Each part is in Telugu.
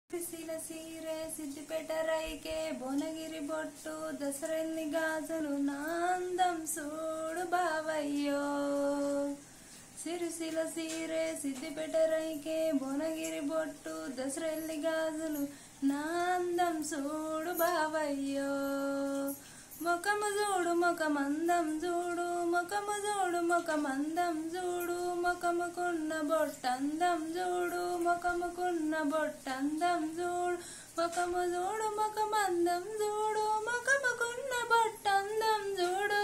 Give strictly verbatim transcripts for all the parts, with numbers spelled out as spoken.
పిసిల సీరే సిద్దిపేట రైకే భువనగిరి బొట్టు దసరెల్ని గాజులు నాందం సూడు బావయ్యో. సిరిసిల సీరే సిద్దిపేట రైకే భువనగిరి బొట్టు దసరెల్ని గాజులు నాందం సూడు బావయ్యో. ముఖము చూడు ముఖమందం చూడు ముఖము చూడు ముఖమందం చూడు ముఖముకున్న బొట్టందం చూడు ముఖముకున్న బొట్టందం చూడు ముఖము చూడు ముఖమందం చూడు ముఖముకున్న బొట్టందం చూడు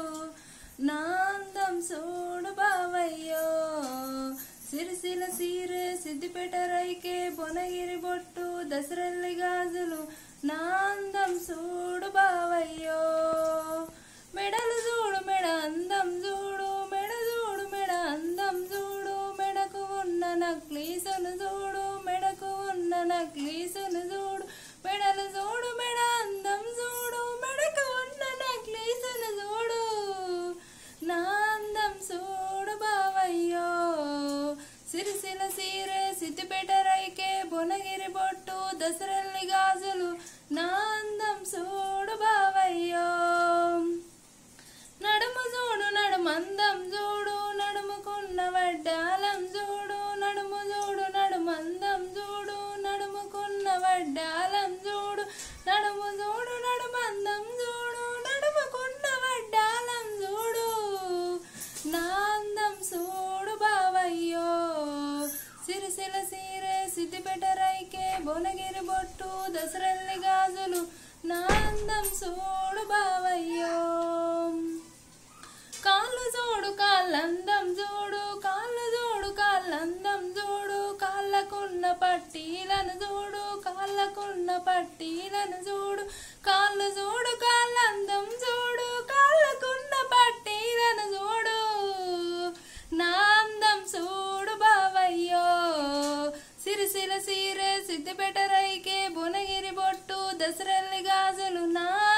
నాందం చూడు బావయ్యో. సిరిసిల సీరే సిద్దిపేట రైకే భువనగిరి బొట్టు దసరెల్లి గాజులు నాందం చూడు బావయ్యో. మెడలు చూడు మెడ అందం చూడు మెడ చూడు మెడ అందం చూడు మెడకు ఉన్న నక్లీసును చూడు మెడకు ఉన్న నక్లీసును చూడు మెడలు చూడు మెడ అందం చూడు మెడకు ఉన్న నక్లీసును చూడు నాందం చూడు బావయ్యో. సిరిసిల సీరే సిద్దిపేట రైకే భువనగిరి బొట్టు దసరెల్ని గాజులు నాందం చూడు బావయ్యో. నడుము చూడు నడుమందం చూడు నడుముకున్న వడ్డాలం చూడు నడుము చూడు నడుమందం చూడు నడుముకున్న వడ్డాలం చూడు నడుము చూడు నడుమందం చూడు నడుముకున్న వడ్డాలం చూడు నాందం చూడు బావయ్యో. సిరిసిల సీరే సిద్దిపేట రైకే భువనగిరి బొట్టు దసరెల్లి గాజులు నాందం చూడు బావయ్యో. కాళ్ళు చూడు కాళ్ళందం చూడు కాళ్ళు చూడు కాళ్ళందం చూడు కాళ్ళకున్న పట్టీలను చూడు కాళ్ళకున్న పట్టీలను చూడు కాళ్ళు చూడు కాళ్ళందం చూడు కాళ్ళకున్న పట్టీలను చూడు నాందం చూడు బావయ్యో. సిరిసిల సీరే సిద్దిపేట రైకే భువనగిరి బొట్టు దసరెల్లి గాజులు నా